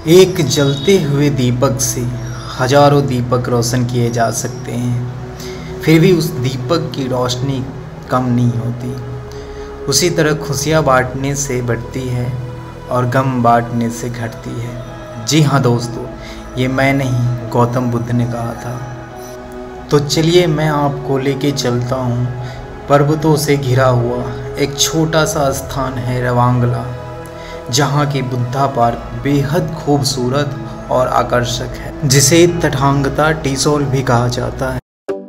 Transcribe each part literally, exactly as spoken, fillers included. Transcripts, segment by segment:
एक जलते हुए दीपक से हजारों दीपक रोशन किए जा सकते हैं, फिर भी उस दीपक की रोशनी कम नहीं होती। उसी तरह खुशियाँ बांटने से बढ़ती है और गम बांटने से घटती है। जी हाँ दोस्तों, ये मैं नहीं, गौतम बुद्ध ने कहा था। तो चलिए मैं आपको लेके चलता हूँ पर्वतों से घिरा हुआ एक छोटा सा स्थान है रवांगला, जहाँ की बुद्धा पार्क बेहद खूबसूरत और आकर्षक है, जिसे तथांगता टी सॉल भी कहा जाता है।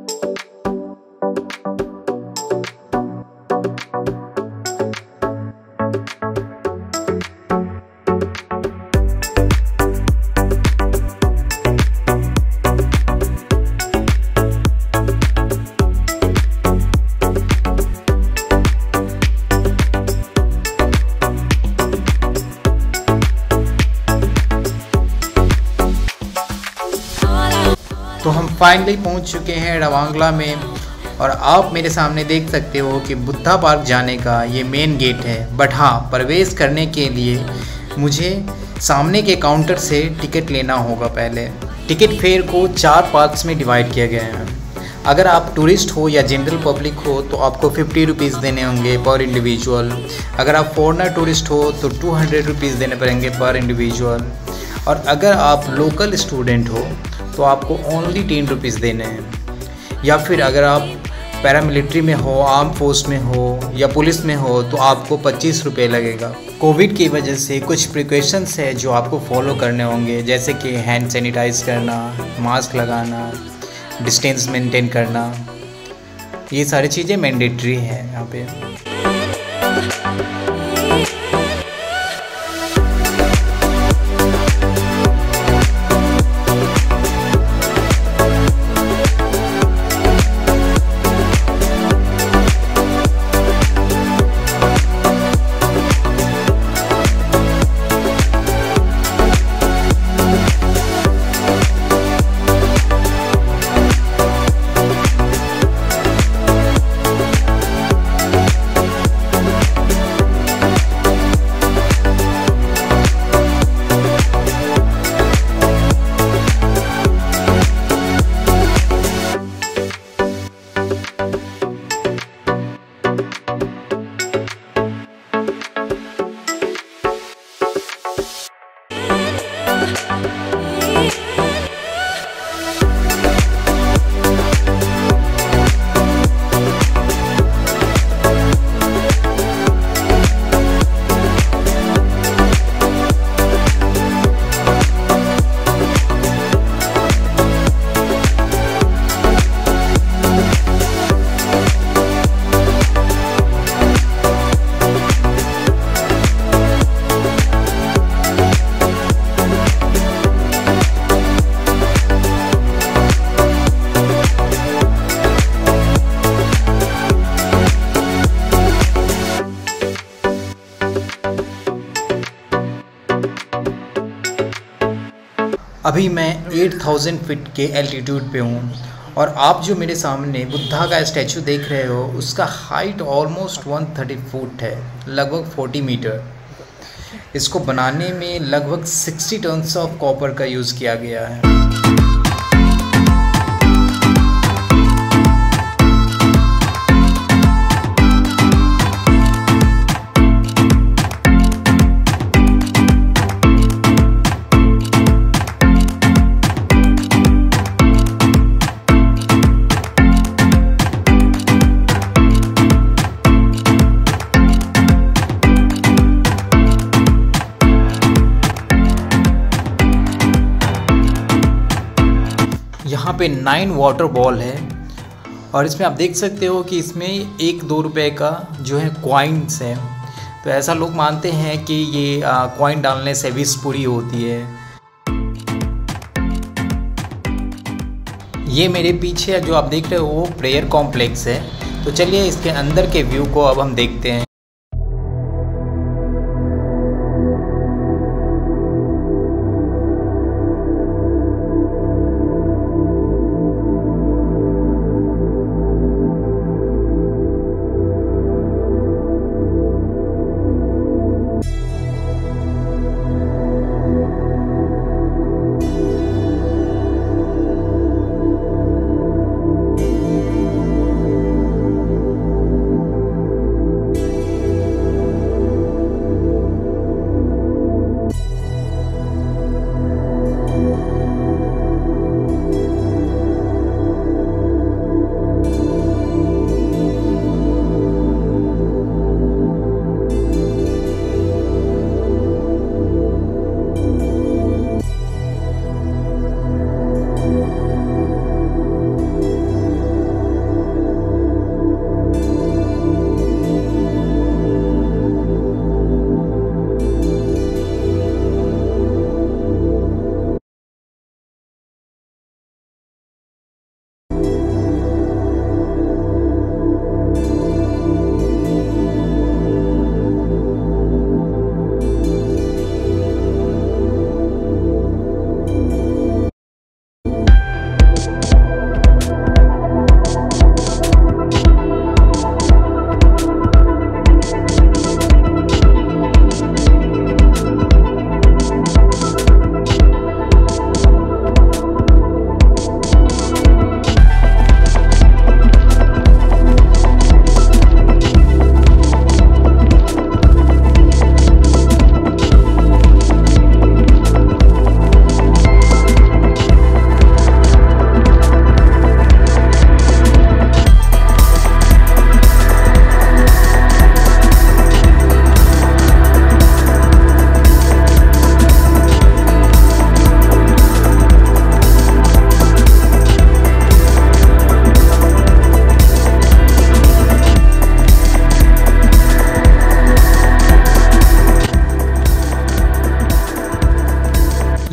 तो हम फाइनली पहुंच चुके हैं रवांगला में, और आप मेरे सामने देख सकते हो कि बुद्धा पार्क जाने का ये मेन गेट है। बट हाँ, प्रवेश करने के लिए मुझे सामने के काउंटर से टिकट लेना होगा। पहले टिकट फेयर को चार पार्ट्स में डिवाइड किया गया है। अगर आप टूरिस्ट हो या जनरल पब्लिक हो तो आपको फिफ्टी रुपीज़ देने होंगे पर इंडिविजुअल। अगर आप फॉरेनर टूरिस्ट हो तो टू हंड्रेड रुपीज़ देने पड़ेंगे पर इंडिविजुअल। और अगर आप लोकल स्टूडेंट हो तो आपको ओनली टेन रुपीज़ देने हैं। या फिर अगर आप पैरामिलिट्री में हो, आर्म फोर्स में हो या पुलिस में हो तो आपको पच्चीस रुपये लगेगा। कोविड की वजह से कुछ प्रिकॉशंस है जो आपको फॉलो करने होंगे, जैसे कि हैंड सैनिटाइज करना, मास्क लगाना, डिस्टेंस मेंटेन करना। ये सारी चीज़ें मैंडेटरी है यहाँ पे। अभी मैं आठ हज़ार फीट के एल्टीट्यूड पे हूँ, और आप जो मेरे सामने बुद्धा का स्टैचू देख रहे हो उसका हाइट ऑलमोस्ट एक सौ तीस फुट है, लगभग चालीस मीटर। इसको बनाने में लगभग साठ टन्स ऑफ कॉपर का यूज़ किया गया है। यहाँ पे नाइन वाटर बॉल है, और इसमें आप देख सकते हो कि इसमें एक दो रुपए का जो है कॉइन्स है। तो ऐसा लोग मानते हैं कि ये कॉइन डालने से विश पूरी होती है। ये मेरे पीछे जो आप देख रहे हो वो प्रेयर कॉम्प्लेक्स है। तो चलिए इसके अंदर के व्यू को अब हम देखते हैं।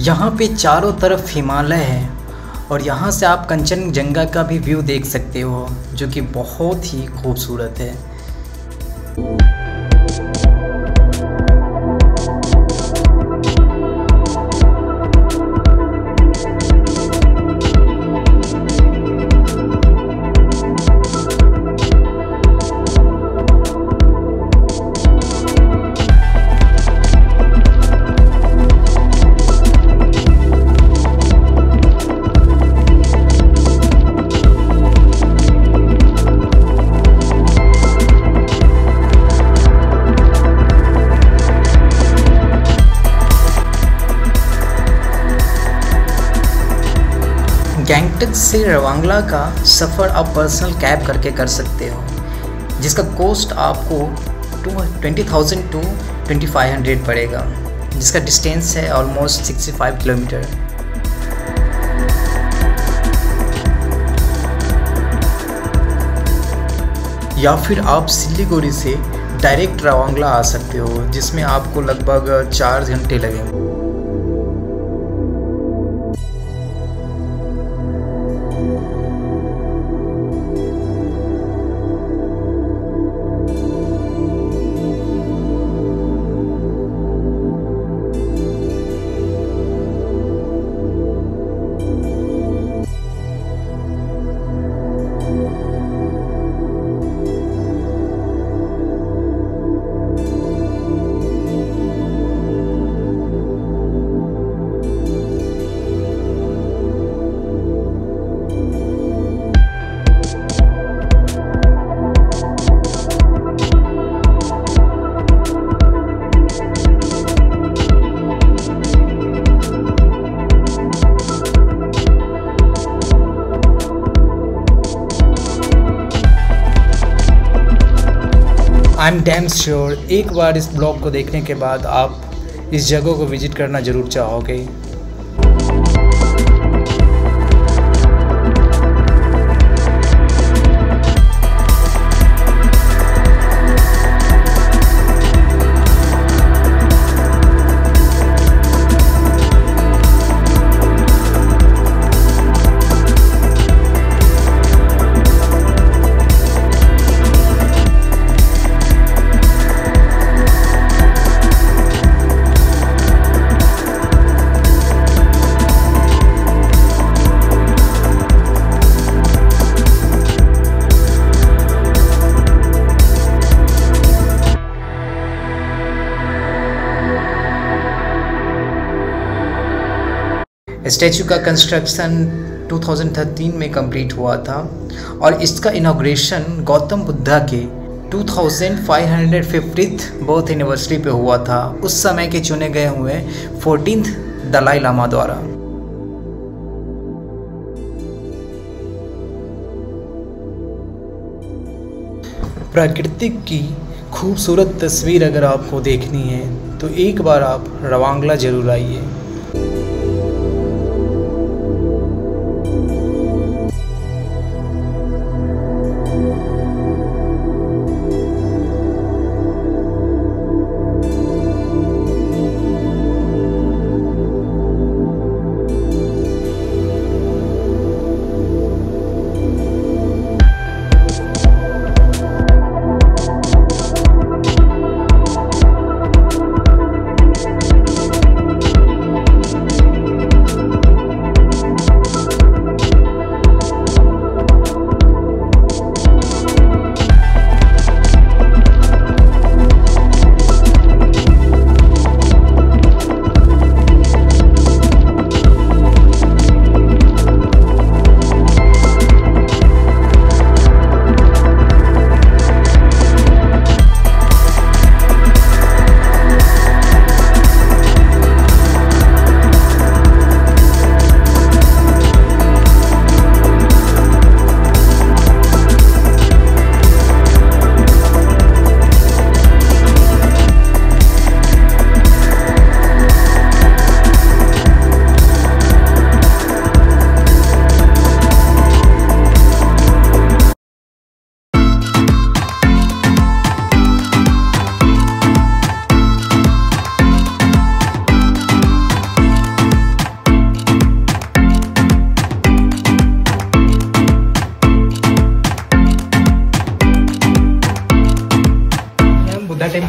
यहाँ पे चारों तरफ हिमालय है और यहाँ से आप कंचनजंगा का भी व्यू देख सकते हो, जो कि बहुत ही खूबसूरत है। गैंगटक से रवांगला का सफ़र आप पर्सनल कैब करके कर सकते हो, जिसका कॉस्ट आपको twenty thousand to twenty five hundred पड़ेगा, जिसका डिस्टेंस है ऑलमोस्ट सिक्सटी फाइव किलोमीटर। या फिर आप सिलीगुड़ी से डायरेक्ट रवांगला आ सकते हो, जिसमें आपको लगभग चार घंटे लगेंगे। आई एम डैम श्योर एक बार इस ब्लॉग को देखने के बाद आप इस जगह को विजिट करना ज़रूर चाहोगे। स्टैचू का कंस्ट्रक्शन टू थाउजेंड थर्टीन में कंप्लीट हुआ था और इसका इनॉग्रेशन गौतम बुद्धा के two thousand five hundred fiftieth birth anniversary पे हुआ था, उस समय के चुने गए हुए फोर्टीन्थ दलाई लामा द्वारा। प्राकृतिक की खूबसूरत तस्वीर अगर आपको देखनी है तो एक बार आप रवांगला जरूर आइए।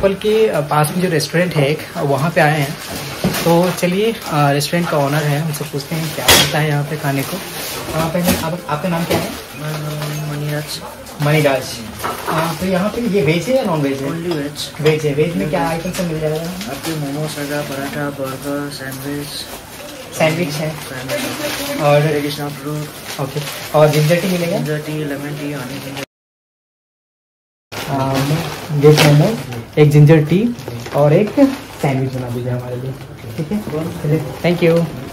टेम्पल के पास में जो रेस्टोरेंट है एक, वहाँ पे आए हैं। तो चलिए रेस्टोरेंट का ओनर है, उनसे पूछते हैं क्या मिलता है यहाँ पे खाने को। वहाँ पे आप, आपका नाम क्या है? मनीराज। मनीराज। तो यहाँ पे ये वेज है या नॉन वेज है? Only veg. वेज है। वेज में क्या आइटम सब मिल जाएगा? आपके मोमोज है, पराठा, बर्गर, सैंडविच। सैंडविच है सैंडविच और ट्रेडिशनल फ्रूट। ओके। और जिंजर टी मिलेगा? Ginger tea, lemon tea, honey ginger. Veg momos, एक जिंजर टी और एक सैंडविच बना दीजिए हमारे लिए। ठीक है, थैंक यू।